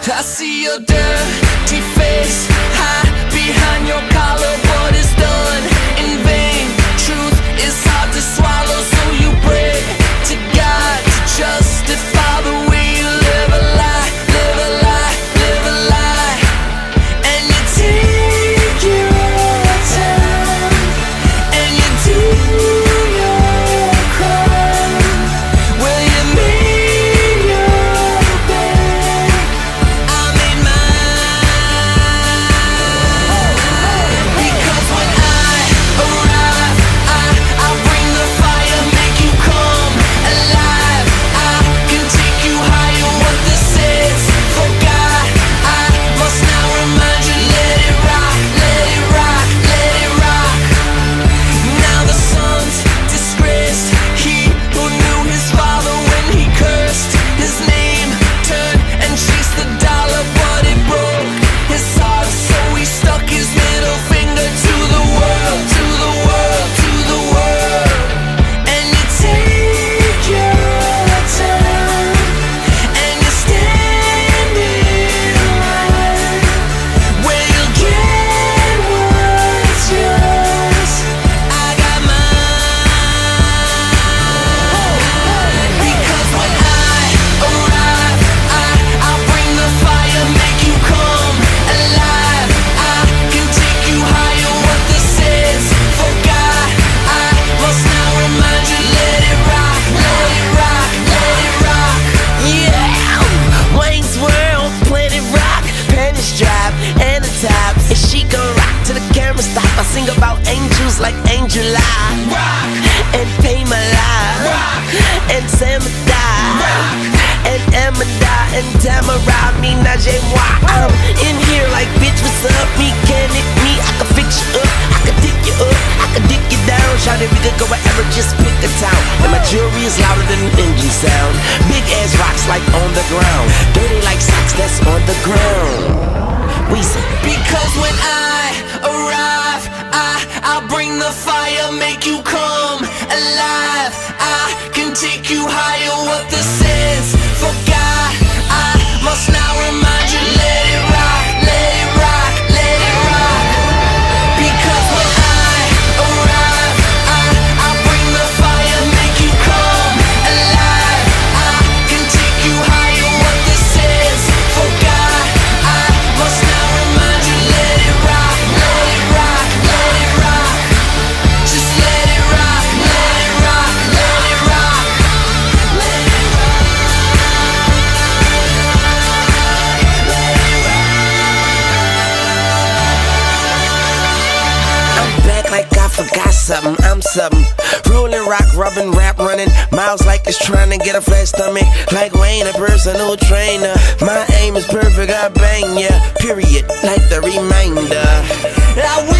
I see your dirty face hide behind your collar, but it's done in vain. Truth is hard to swallow, so you pray to God to justify the way you live a lie, live a lie, live a lie. And you take your time, and you do your crime. Well, you made your bed, I made mine. Because when I arrive, I'll bring the fire, make you come alive. I can take you higher, what this is. For God, I must now remind you, let it rock, let it rock, let it rock. Now the son's disgraced, he who knew his father when he cursed his name, turned and chased the dollar, but it broke his heart, so he stuck his middle finger to the world, to the world, to the world. And you take your time, and you stand in line, where you'll get what's yours. I got mine. Because when I arrive, I'll bring the fire, make you come alive. I can take you higher, what this is. For God, I must now remind you, let it rock, let it rock, let it rock. Yeah, Wayne's World, Planet Rock, panties drop, and the top. And she gon' rock till the camera stop. I sing about angels like Angel Eye, rock, and Pay My Life, rock, and Samadai, rock, and Amanda, and Tamara, me, Najee, moi. I'm in here like, bitch, what's up? Mechanic me, I can fix you up, I can dig you up, I can dig you down. Shout it, we could go wherever, just pick a town. And my jewelry is louder than an engine sound. Big ass rocks like on the ground, dirty like socks that's on the ground. We say, because when I arrive, I'll bring the fire, make you come alive. I can take you higher, what this is. For God, I must now remind you, let it rock, let it rock, let it rock. Because when I arrive, I'll bring the fire, make you come alive. I can take you higher, what this is. For God, I must now remind you, let it rock, let it rock, let it rock. Just let it rock, let it rock, let it rock, let it rock, let it rock. I'm back like I forgot something, I'm something. Rolling, rock, rubbing, rap, running miles like it's trying to get a flat stomach. Like Wayne, a personal trainer. My aim is perfect, I bang ya, period, like the reminder.